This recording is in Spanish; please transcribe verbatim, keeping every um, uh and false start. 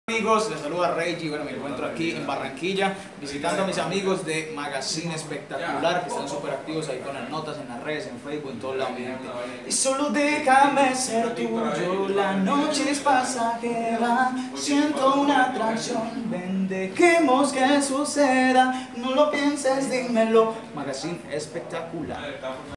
Amigos, les saluda Reggie. Bueno, me encuentro aquí en Barranquilla visitando a mis amigos de Magazine Espectacular, que están súper activos ahí con las notas en las redes, en Facebook, en todos lados, mi gente. Y solo déjame ser tuyo, la noche es pasajera, siento una atracción, ven, dejemos que suceda, no lo pienses, dímelo. Magazine Espectacular.